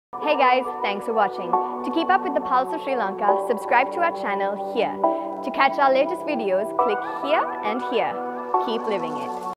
Hey guys, thanks for watching. To keep up with the Pulse of Sri Lanka, subscribe to our channel here. To catch our latest videos, click here and here. Keep living it.